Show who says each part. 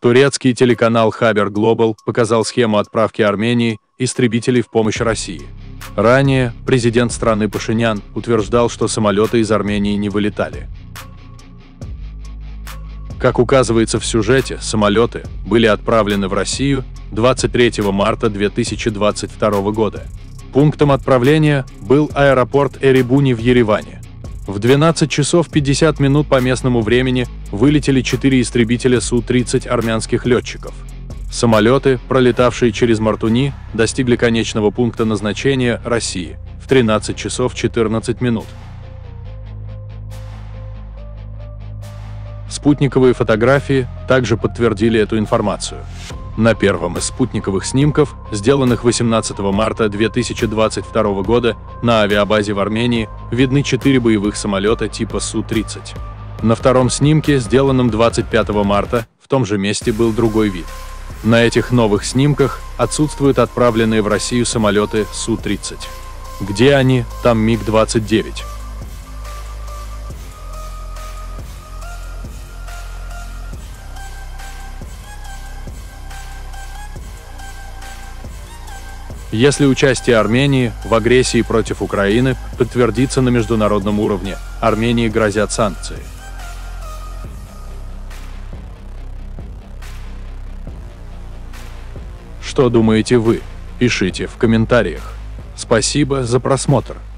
Speaker 1: Турецкий телеканал Haber Global показал схему отправки Армении истребителей в помощь России. Ранее президент страны Пашинян утверждал, что самолеты из Армении не вылетали. Как указывается в сюжете, самолеты были отправлены в Россию 23 марта 2022 года. Пунктом отправления был аэропорт Эребуни в Ереване. В 12 часов 50 минут по местному времени вылетели 4 истребителя Су-30 армянских летчиков. Самолеты, пролетавшие через Мартуни, достигли конечного пункта назначения России в 13 часов 14 минут. Спутниковые фотографии также подтвердили эту информацию. На первом из спутниковых снимков, сделанных 18 марта 2022 года на авиабазе в Армении, видны 4 боевых самолета типа Су-30. На втором снимке, сделанном 25 марта, в том же месте был другой вид. На этих новых снимках отсутствуют отправленные в Россию самолеты Су-30. Где они, там МиГ-29. Если участие Армении в агрессии против Украины подтвердится на международном уровне, Армении грозят санкции. Что думаете вы? Пишите в комментариях. Спасибо за просмотр.